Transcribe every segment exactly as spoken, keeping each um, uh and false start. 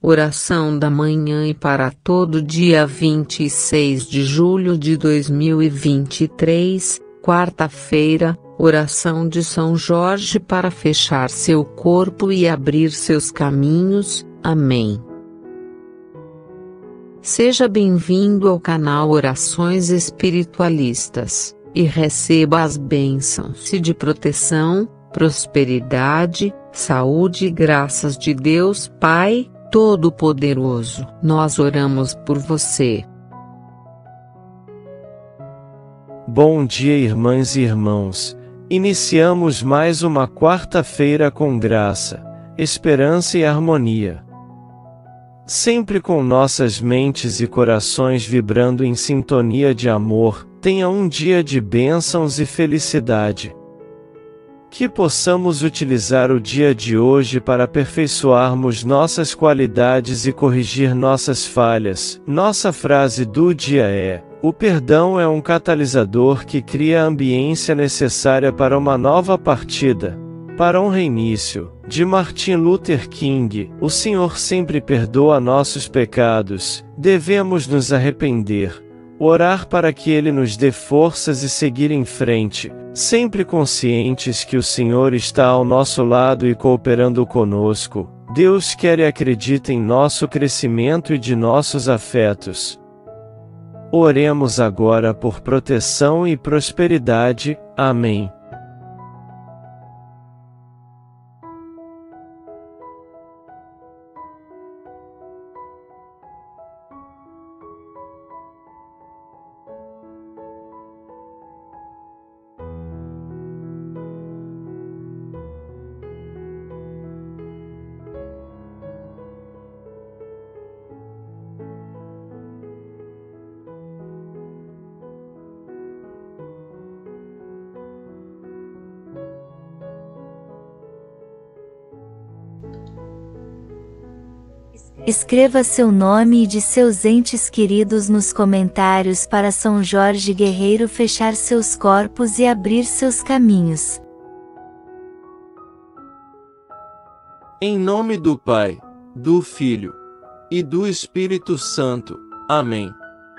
Oração da manhã e para todo dia vinte e seis de julho de dois mil e vinte e três, quarta-feira, oração de São Jorge para fechar seu corpo e abrir seus caminhos. Amém. Seja bem-vindo ao canal Orações Espiritualistas, e receba as bênçãos de proteção, prosperidade, saúde e graças de Deus Pai Todo-Poderoso. Nós oramos por você. Bom dia, irmãs e irmãos. Iniciamos mais uma quarta-feira com graça, esperança e harmonia. Sempre com nossas mentes e corações vibrando em sintonia de amor, tenha um dia de bênçãos e felicidade. Que possamos utilizar o dia de hoje para aperfeiçoarmos nossas qualidades e corrigir nossas falhas. Nossa frase do dia é: o perdão é um catalisador que cria a ambiência necessária para uma nova partida, para um reinício. De Martin Luther King. O Senhor sempre perdoa nossos pecados, devemos nos arrepender, orar para que Ele nos dê forças e seguir em frente, sempre conscientes que o Senhor está ao nosso lado e cooperando conosco. Deus quer e acredita em nosso crescimento e de nossos afetos. Oremos agora por proteção e prosperidade. Amém. Escreva seu nome e de seus entes queridos nos comentários para São Jorge Guerreiro fechar seus corpos e abrir seus caminhos. Em nome do Pai, do Filho e do Espírito Santo. Amém.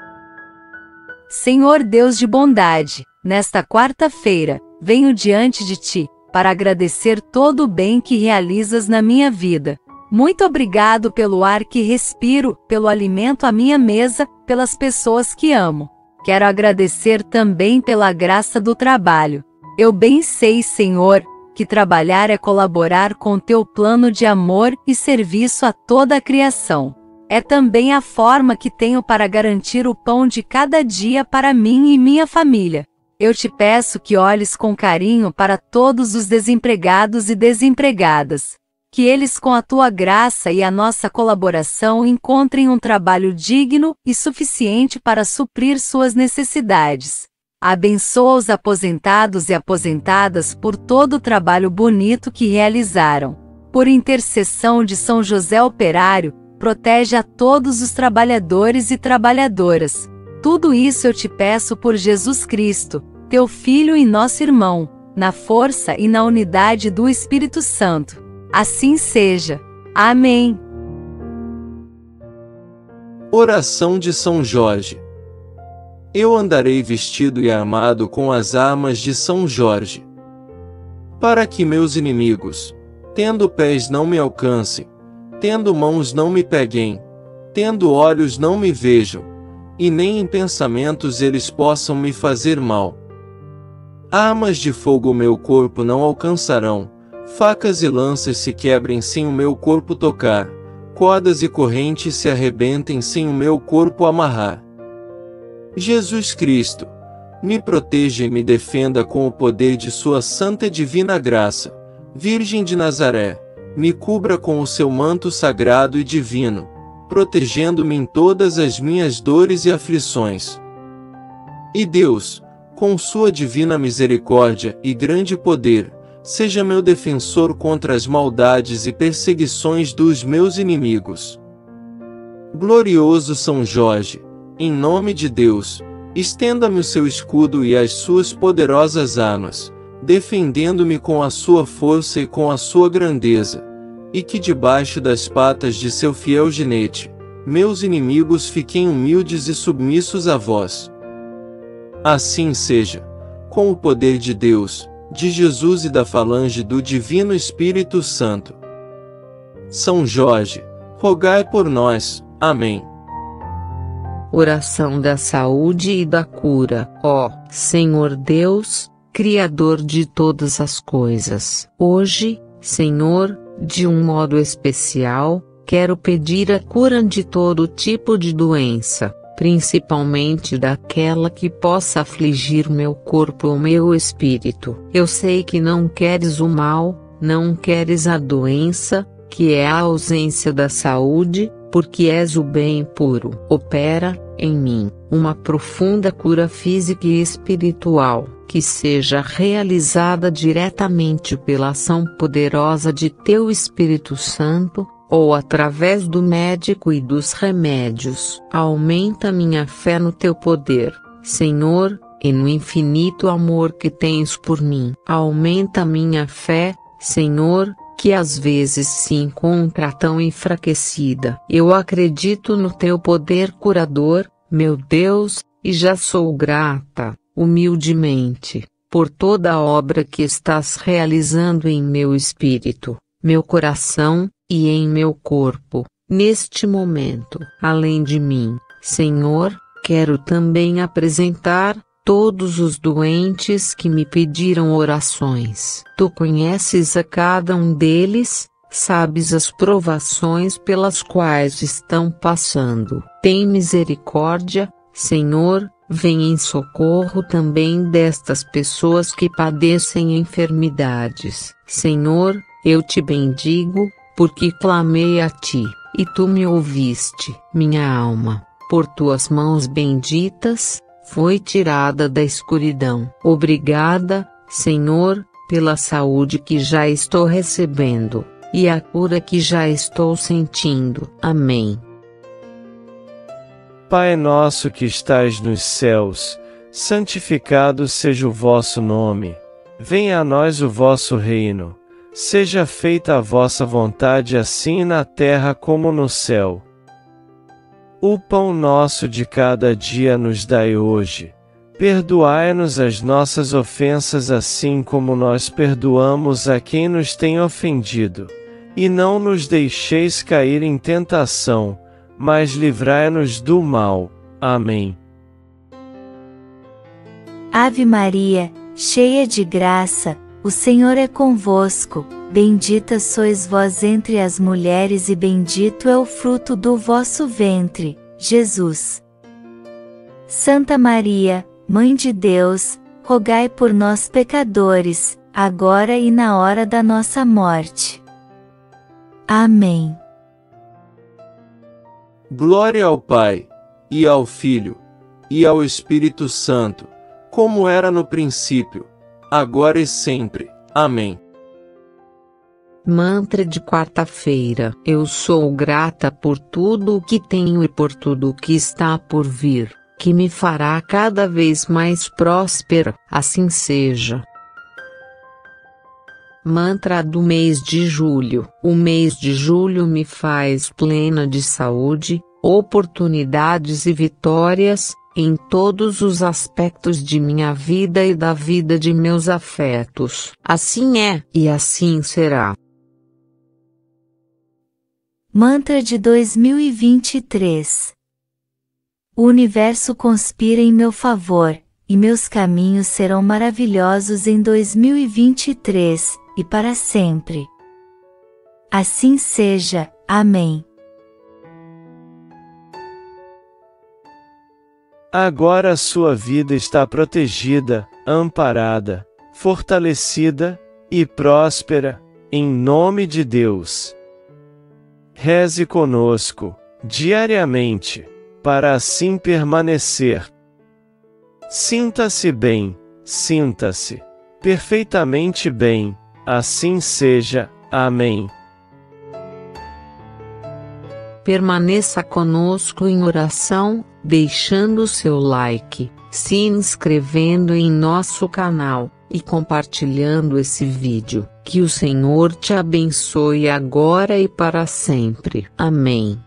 Senhor Deus de bondade, nesta quarta-feira, venho diante de Ti, para agradecer todo o bem que realizas na minha vida. Muito obrigado pelo ar que respiro, pelo alimento à minha mesa, pelas pessoas que amo. Quero agradecer também pela graça do trabalho. Eu bem sei, Senhor, que trabalhar é colaborar com Teu plano de amor e serviço a toda a criação. É também a forma que tenho para garantir o pão de cada dia para mim e minha família. Eu te peço que olhes com carinho para todos os desempregados e desempregadas. Que eles, com a Tua graça e a nossa colaboração, encontrem um trabalho digno e suficiente para suprir suas necessidades. Abençoa os aposentados e aposentadas por todo o trabalho bonito que realizaram. Por intercessão de São José Operário, protege a todos os trabalhadores e trabalhadoras. Tudo isso eu te peço por Jesus Cristo, Teu Filho e nosso irmão, na força e na unidade do Espírito Santo. Assim seja. Amém. Oração de São Jorge. Eu andarei vestido e armado com as armas de São Jorge, para que meus inimigos, tendo pés não me alcancem, tendo mãos não me peguem, tendo olhos não me vejam, e nem em pensamentos eles possam me fazer mal. Armas de fogo o meu corpo não alcançarão, facas e lanças se quebrem sem o meu corpo tocar, cordas e correntes se arrebentem sem o meu corpo amarrar. Jesus Cristo, me proteja e me defenda com o poder de Sua santa e divina graça. Virgem de Nazaré, me cubra com o seu manto sagrado e divino, protegendo-me em todas as minhas dores e aflições. E Deus, com Sua divina misericórdia e grande poder, seja meu defensor contra as maldades e perseguições dos meus inimigos. Glorioso São Jorge, em nome de Deus, estenda-me o seu escudo e as suas poderosas armas, defendendo-me com a sua força e com a sua grandeza. e que debaixo das patas de seu fiel ginete, meus inimigos fiquem humildes e submissos a vós. Assim seja, com o poder de Deus, de Jesus e da falange do Divino Espírito Santo. São Jorge, rogai por nós. Amém. Oração da saúde e da cura. Ó Senhor Deus, Criador de todas as coisas, hoje, Senhor, de um modo especial, quero pedir a cura de todo tipo de doença, principalmente daquela que possa afligir meu corpo ou meu espírito. Eu sei que não queres o mal, não queres a doença, que é a ausência da saúde, porque és o bem puro. Opera, em mim, uma profunda cura física e espiritual, que seja realizada diretamente pela ação poderosa de Teu Espírito Santo, ou através do médico e dos remédios. Aumenta minha fé no Teu poder, Senhor, e no infinito amor que tens por mim. Aumenta minha fé, Senhor, que às vezes se encontra tão enfraquecida. Eu acredito no Teu poder curador, meu Deus, e já sou grata, humildemente, por toda a obra que estás realizando em meu espírito, meu coração, e em meu corpo, neste momento. Além de mim, Senhor, quero também apresentar todos os doentes que me pediram orações. Tu conheces a cada um deles, sabes as provações pelas quais estão passando. Tem misericórdia, Senhor, vem em socorro também destas pessoas que padecem enfermidades. Senhor, eu te bendigo, porque clamei a ti, e tu me ouviste. Minha alma, por tuas mãos benditas, foi tirada da escuridão. Obrigada, Senhor, pela saúde que já estou recebendo, e a cura que já estou sentindo. Amém. Pai nosso que estais nos céus, santificado seja o vosso nome. Venha a nós o vosso reino. Seja feita a vossa vontade assim na terra como no céu. O pão nosso de cada dia nos dai hoje. Perdoai-nos as nossas ofensas assim como nós perdoamos a quem nos tem ofendido. E não nos deixeis cair em tentação, mas livrai-nos do mal. Amém. Ave Maria, cheia de graça, o Senhor é convosco, bendita sois vós entre as mulheres e bendito é o fruto do vosso ventre, Jesus. Santa Maria, Mãe de Deus, rogai por nós pecadores, agora e na hora da nossa morte. Amém. Glória ao Pai, e ao Filho, e ao Espírito Santo, como era no princípio, agora e sempre. Amém. Mantra de quarta-feira. Eu sou grata por tudo o que tenho e por tudo o que está por vir, que me fará cada vez mais próspera, assim seja. Mantra do mês de julho. O mês de julho me faz plena de saúde, oportunidades e vitórias, em todos os aspectos de minha vida e da vida de meus afetos. Assim é, e assim será. Mantra de dois mil e vinte e três. O universo conspira em meu favor, e meus caminhos serão maravilhosos em dois mil e vinte e três, e para sempre. Assim seja. Amém. Agora a sua vida está protegida, amparada, fortalecida e próspera, em nome de Deus. Reze conosco, diariamente, para assim permanecer. Sinta-se bem, sinta-se perfeitamente bem, assim seja. Amém. Permaneça conosco em oração, deixando seu like, se inscrevendo em nosso canal, e compartilhando esse vídeo. Que o Senhor te abençoe agora e para sempre. Amém.